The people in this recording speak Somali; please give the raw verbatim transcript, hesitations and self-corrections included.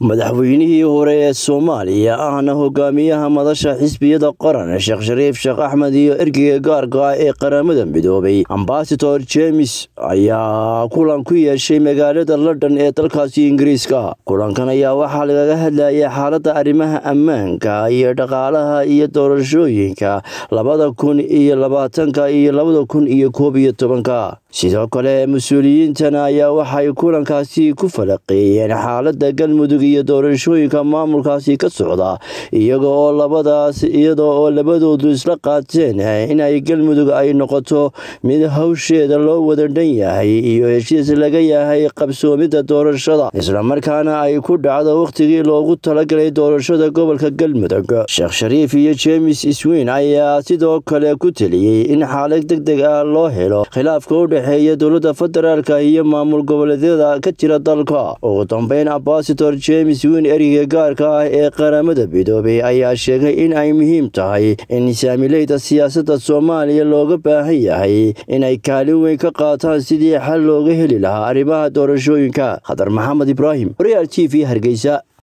madaxweynihii hore ee Soomaaliya ahna hogaamiyaha madasha xisbiyada qaran Sheekh Shariif Sheekh Axmed iyo ergeyga gaarka ah ee qaramada midoobay Ambassador James ayaa kulan ku yeeshay magaalada London ee dalkaasi Ingiriiska. Kulankan ayaa waxaa laga hadlayay xaaladda arrimaha ammaanka iyo dhaqaalaha iyo doorashooyinka labada kun iyo labaatanka iyo labada kun iyo koob iyo tobanka. sidoo kale mas'uuliyiintan ayaa waxay kulankaasi ku falaqeeyeen xaaladda Galmudug iyo doorashooyinka maamulkaasi ka socda iyaga oo labadaas iyada oo labadoodu isla qaateen in ay Galmudug ay noqoto mid hawsheeda loo wada dhan yahay iyo heshiis laga yahay qabsoomida doorashada isla markaana ay ku dhacdo waqtigii loogu talagalay doorashada gobolka Galmudug. Sheekh Shariif iyo James Iswiin ayaa sidoo kale ku taliyay in xaalad degdeg ah loo helo khilaafka u dhexeeya dowladda federaalka iyo maamul goboleedyada ka jira dalka. Ugu dambeyn, Ambassador James Iswiin ergeyga gaarka ah ee qaramada midoobay ayaa sheegay in ay muhiim tahay in saamileyda siyaasadda Soomaaliya looga baahan yahay in ay kaalin weyn ka qaataan sidii xal looga heli lahaa arrimaha doorashooyinka. Khadar Maxamed Ibraahim, Real T V, Hargeysa.